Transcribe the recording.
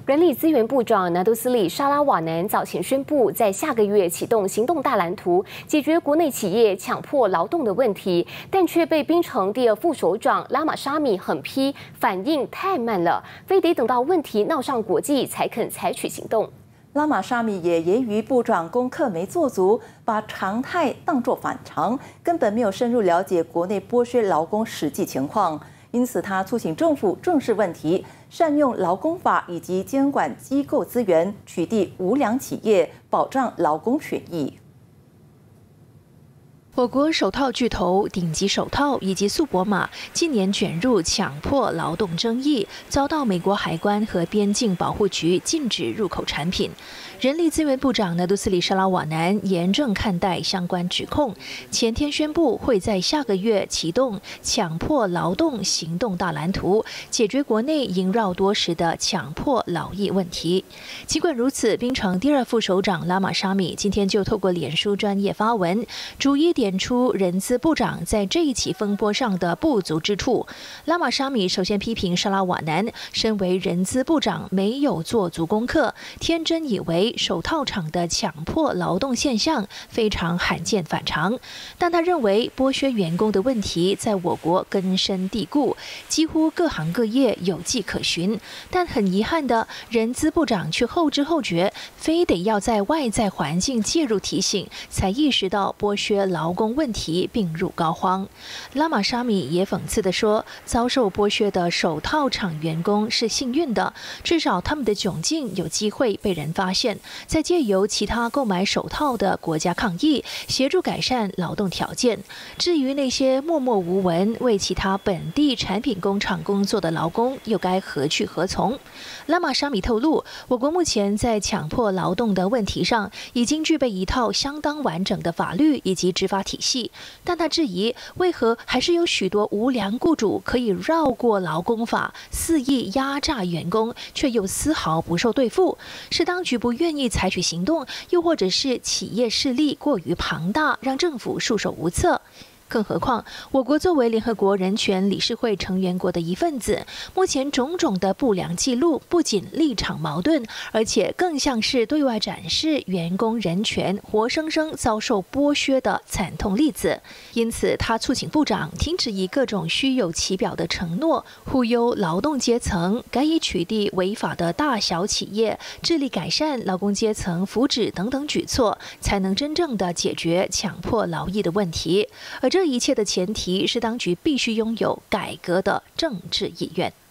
人力资源部长拿督斯里沙拉瓦南早前宣布，在下个月启动行动大蓝图，解决国内企业强迫劳动的问题，但却被槟城第二副首长拉玛沙米狠批，反应太慢了，非得等到问题闹上国际才肯采取行动。 拉玛沙米也揶揄部长功课没做足，把常态当作反常，根本没有深入了解国内剥削劳工实际情况。因此，他促请政府正视问题，善用劳工法以及监管机构资源，取缔无良企业，保障劳工权益。 我国手套巨头顶级手套以及速博玛近年卷入强迫劳动争议，遭到美国海关和边境保护局禁止入口产品。人力资源部长拿督斯里沙拉瓦南严正看待相关指控，前天宣布会在下个月启动强迫劳动行动大蓝图，解决国内萦绕多时的强迫劳役问题。尽管如此，槟城第二副首长拉玛沙米今天就透过脸书专页发文，逐一点出人资部长在这一起风波上的不足之处。拉玛沙米首先批评沙拉瓦南身为人资部长没有做足功课，天真以为手套厂的强迫劳动现象非常罕见反常，但他认为剥削员工的问题在我国根深蒂固，几乎各行各业有迹可循。但很遗憾的，人资部长却后知后觉，非得要在外在环境介入提醒，才意识到剥削劳工问题病入膏肓。拉玛沙米也讽刺地说，遭受剥削的手套厂员工是幸运的，至少他们的窘境有机会被人发现，再借由其他购买手套的国家抗议，协助改善劳动条件。至于那些默默无闻为其他本地产品工厂工作的劳工，又该何去何从？拉玛沙米透露，我国目前在强迫劳动的问题上，已经具备一套相当完整的法律以及执法体系，但他质疑，为何还是有许多无良雇主可以绕过劳工法，肆意压榨员工，却又丝毫不受对付？是当局不愿意采取行动，又或者是企业势力过于庞大，让政府束手无策？更何况，我国作为联合国人权理事会成员国的一份子，目前种种的不良记录不仅立场矛盾，而且更像是对外展示员工人权活生生遭受剥削的惨痛例子。因此，他促请部长停止以各种虚有其表的承诺忽悠劳动阶层，改以取缔违法的大小企业，致力改善劳工阶层福祉等等举措，才能真正的解决强迫劳役的问题。而这一切的前提是，当局必须拥有改革的政治意愿。